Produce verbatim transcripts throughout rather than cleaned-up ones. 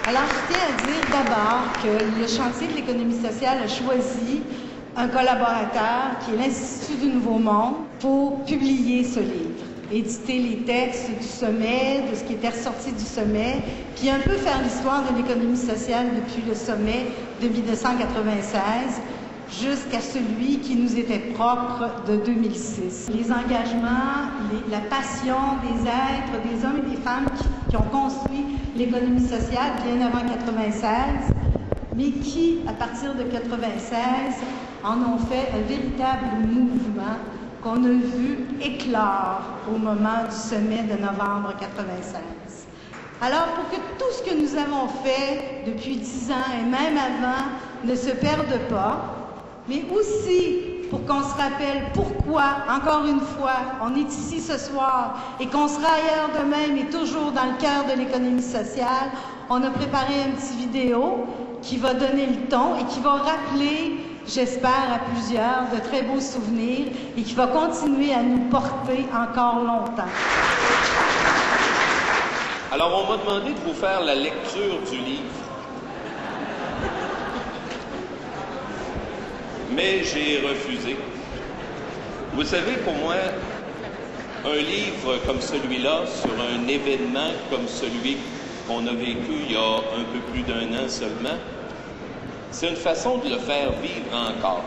Alors, je tiens à dire d'abord que le chantier de l'économie sociale a choisi un collaborateur qui est l'Institut du Nouveau Monde pour publier ce livre, éditer les textes du sommet, de ce qui était ressorti du sommet, puis un peu faire l'histoire de l'économie sociale depuis le sommet de mille neuf cent quatre-vingt-seize jusqu'à celui qui nous était propre de deux mille six. Les engagements, les, la passion des êtres, des hommes et des femmes qui, qui ont construit l'économie sociale bien avant quatre-vingt-seize, mais qui, à partir de quatre-vingt-seize, en ont fait un véritable mouvement qu'on a vu éclore au moment du sommet de novembre quatre-vingt-seize. Alors, pour que tout ce que nous avons fait depuis dix ans et même avant ne se perde pas, mais aussi pour qu'on se rappelle pourquoi, encore une fois, on est ici ce soir et qu'on sera ailleurs demain, mais toujours dans le cœur de l'économie sociale, on a préparé une petite vidéo qui va donner le ton et qui va rappeler, j'espère à plusieurs, de très beaux souvenirs et qui va continuer à nous porter encore longtemps. Alors, on m'a demandé de vous faire la lecture du livre. Mais j'ai refusé. Vous savez, pour moi, un livre comme celui-là, sur un événement comme celui qu'on a vécu il y a un peu plus d'un an seulement, c'est une façon de le faire vivre encore.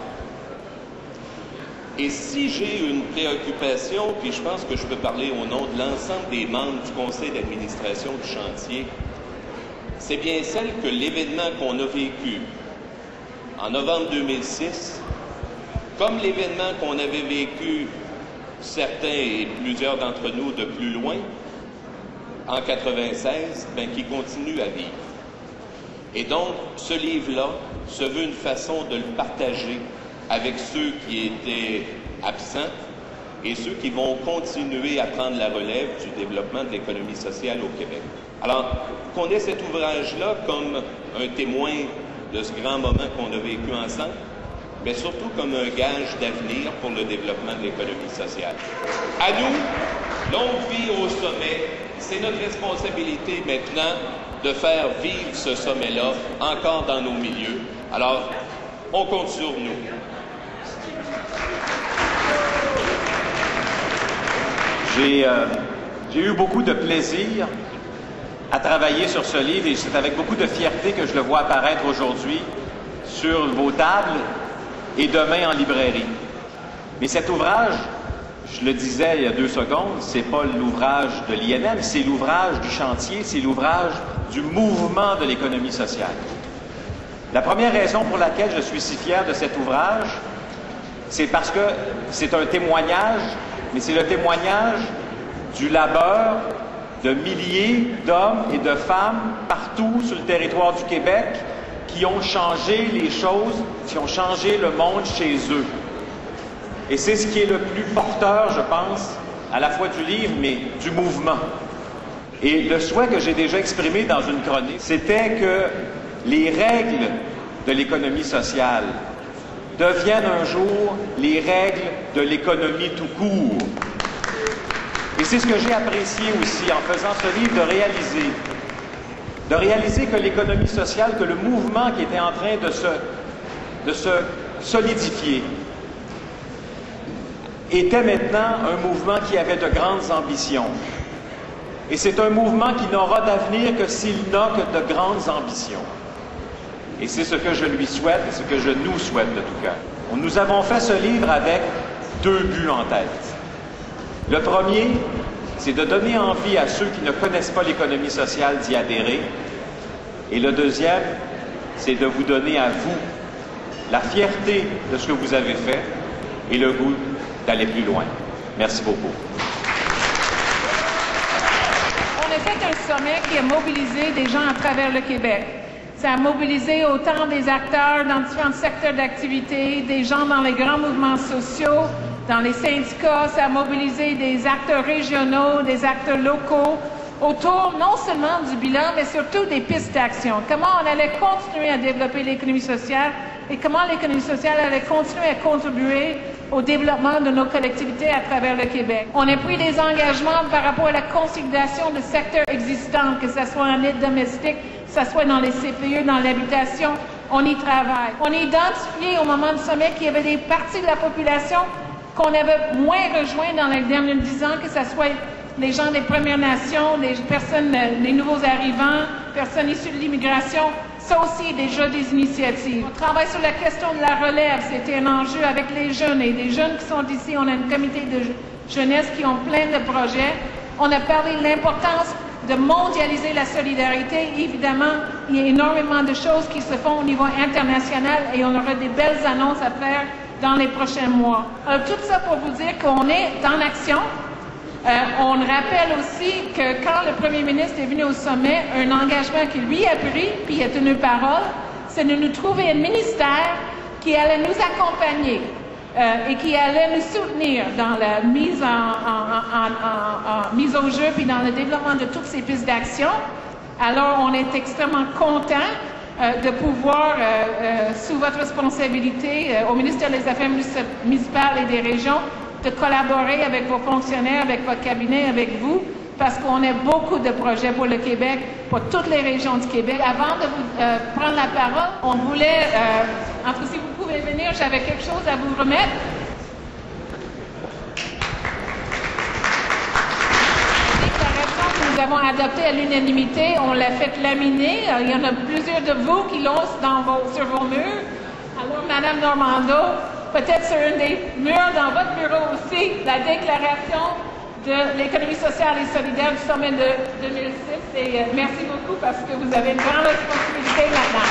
Et si j'ai une préoccupation, puis je pense que je peux parler au nom de l'ensemble des membres du conseil d'administration du chantier, c'est bien celle que l'événement qu'on a vécu en novembre deux mille six, comme l'événement qu'on avait vécu, certains et plusieurs d'entre nous de plus loin, en quatre-vingt-seize, ben, qui continue à vivre. Et donc, ce livre-là se veut une façon de le partager avec ceux qui étaient absents et ceux qui vont continuer à prendre la relève du développement de l'économie sociale au Québec. Alors, qu'on ait cet ouvrage-là comme un témoin de ce grand moment qu'on a vécu ensemble, mais surtout comme un gage d'avenir pour le développement de l'économie sociale. À nous, longue vie au sommet, c'est notre responsabilité maintenant de faire vivre ce sommet-là encore dans nos milieux. Alors, on compte sur nous. J'ai euh, j'ai eu beaucoup de plaisir à travailler sur ce livre et c'est avec beaucoup de fierté que je le vois apparaître aujourd'hui sur vos tables et demain en librairie. Mais cet ouvrage, je le disais il y a deux secondes, c'est pas l'ouvrage de l'I N M, c'est l'ouvrage du chantier, c'est l'ouvrage du mouvement de l'économie sociale. La première raison pour laquelle je suis si fier de cet ouvrage, c'est parce que c'est un témoignage, mais c'est le témoignage du labeur de milliers d'hommes et de femmes partout sur le territoire du Québec qui ont changé les choses, qui ont changé le monde chez eux. Et c'est ce qui est le plus porteur, je pense, à la fois du livre, mais du mouvement. Et le souhait que j'ai déjà exprimé dans une chronique, c'était que les règles de l'économie sociale deviennent un jour les règles de l'économie tout court. Et c'est ce que j'ai apprécié aussi en faisant ce livre, de réaliser. De réaliser que l'économie sociale, que le mouvement qui était en train de se, de se solidifier, était maintenant un mouvement qui avait de grandes ambitions. Et c'est un mouvement qui n'aura d'avenir que s'il n'a que de grandes ambitions. Et c'est ce que je lui souhaite et ce que je nous souhaite de tout cœur. Nous avons fait ce livre avec deux buts en tête. Le premier, c'est de donner envie à ceux qui ne connaissent pas l'économie sociale d'y adhérer. Et le deuxième, c'est de vous donner à vous la fierté de ce que vous avez fait et le goût d'aller plus loin. Merci beaucoup. On a fait un sommet qui a mobilisé des gens à travers le Québec. Ça a mobilisé autant des acteurs dans différents secteurs d'activité, des gens dans les grands mouvements sociaux, dans les syndicats. Ça a mobilisé des acteurs régionaux, des acteurs locaux, autour non seulement du bilan, mais surtout des pistes d'action. Comment on allait continuer à développer l'économie sociale et comment l'économie sociale allait continuer à contribuer au développement de nos collectivités à travers le Québec. On a pris des engagements par rapport à la consolidation de secteurs existants, que ce soit en aide domestique, ce soit dans les C P E, dans l'habitation, on y travaille. On a identifié au moment du sommet qu'il y avait des parties de la population qu'on avait moins rejoints dans les derniers dix ans, que ce soit les gens des Premières Nations, des personnes, les nouveaux arrivants, personnes issues de l'immigration. Ça aussi, déjà des initiatives. On travaille sur la question de la relève. C'était un enjeu avec les jeunes et les jeunes qui sont ici. On a un comité de jeunesse qui ont plein de projets. On a parlé de l'importance de mondialiser la solidarité. Évidemment, il y a énormément de choses qui se font au niveau international et on aura des belles annonces à faire dans les prochains mois. Alors, tout ça pour vous dire qu'on est en action. Euh, on rappelle aussi que quand le premier ministre est venu au sommet, un engagement qu'il lui a pris, puis il a tenu parole, c'est de nous trouver un ministère qui allait nous accompagner euh, et qui allait nous soutenir dans la mise, en, en, en, en, en mise au jeu puis dans le développement de toutes ces pistes d'action. Alors, on est extrêmement contents euh, de pouvoir, euh, euh, sous votre responsabilité, euh, au ministère des Affaires municipales et des régions, de collaborer avec vos fonctionnaires, avec votre cabinet, avec vous, parce qu'on a beaucoup de projets pour le Québec, pour toutes les régions du Québec. Avant de vous euh, prendre la parole, on voulait, euh, en tout cas, si vous pouvez venir, j'avais quelque chose à vous remettre. La déclaration que nous avons adoptée à l'unanimité, on l'a fait laminer. Il y en a plusieurs de vous qui l'ont dans vos, sur vos murs. Alors, Madame Normando, peut-être sur un des murs dans votre bureau aussi, la déclaration de l'économie sociale et solidaire du sommet de deux mille six. Et euh, merci beaucoup parce que vous avez une grande responsabilité là-dedans.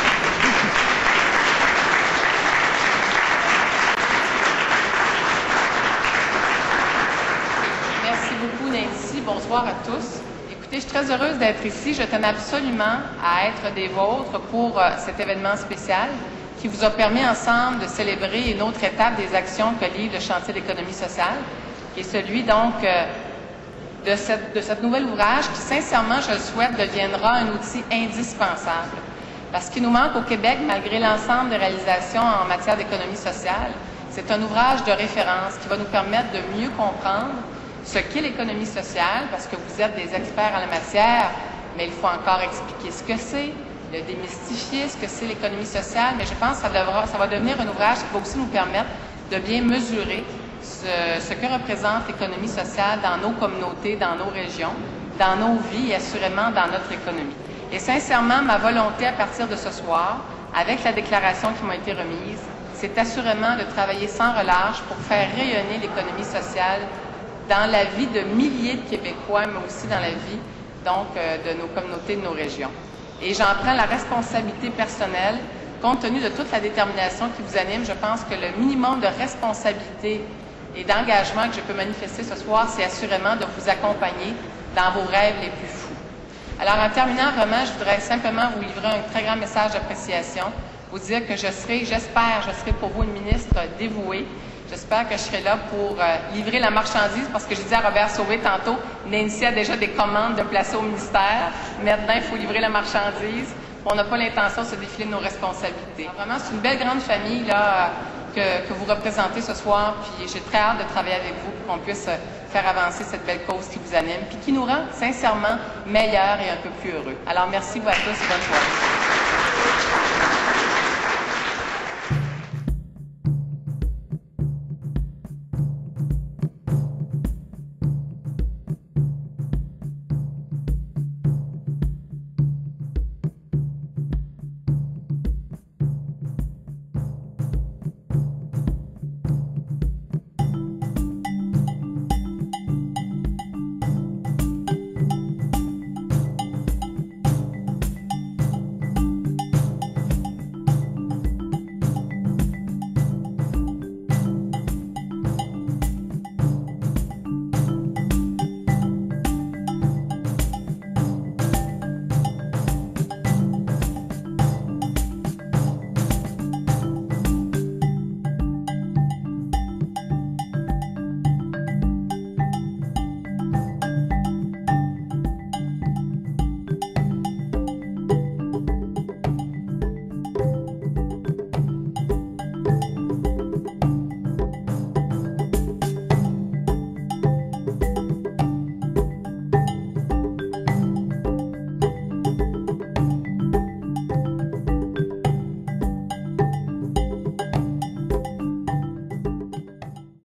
Merci beaucoup, Nancy. Bonsoir à tous. Écoutez, je suis très heureuse d'être ici. Je tenais absolument à être des vôtres pour euh, cet événement spécial qui vous a permis ensemble de célébrer une autre étape des actions que livre le chantier d'économie sociale, qui est celui donc euh, de, cette, de cet nouvel ouvrage qui, sincèrement, je le souhaite, deviendra un outil indispensable. Parce qu'il nous manque au Québec, malgré l'ensemble des réalisations en matière d'économie sociale, c'est un ouvrage de référence qui va nous permettre de mieux comprendre ce qu'est l'économie sociale, parce que vous êtes des experts en la matière, mais il faut encore expliquer ce que c'est, de démystifier ce que c'est l'économie sociale, mais je pense que ça, devra, ça va devenir un ouvrage qui va aussi nous permettre de bien mesurer ce, ce que représente l'économie sociale dans nos communautés, dans nos régions, dans nos vies et assurément dans notre économie. Et sincèrement, ma volonté à partir de ce soir, avec la déclaration qui m'a été remise, c'est assurément de travailler sans relâche pour faire rayonner l'économie sociale dans la vie de milliers de Québécois, mais aussi dans la vie donc, euh, de nos communautés, de nos régions. Et j'en prends la responsabilité personnelle, compte tenu de toute la détermination qui vous anime. Je pense que le minimum de responsabilité et d'engagement que je peux manifester ce soir, c'est assurément de vous accompagner dans vos rêves les plus fous. Alors, en terminant, vraiment, je voudrais simplement vous livrer un très grand message d'appréciation, vous dire que je serai, j'espère, je serai pour vous une ministre dévouée. J'espère que je serai là pour euh, livrer la marchandise, parce que j'ai dit à Robert Sauvé tantôt, Nancy a déjà des commandes de placer au ministère. Maintenant, il faut livrer la marchandise. On n'a pas l'intention de se défiler de nos responsabilités. Alors, vraiment, c'est une belle grande famille là, que, que vous représentez ce soir, puis j'ai très hâte de travailler avec vous pour qu'on puisse faire avancer cette belle cause qui vous anime, puis qui nous rend sincèrement meilleurs et un peu plus heureux. Alors, merci vous à tous et bonne soirée.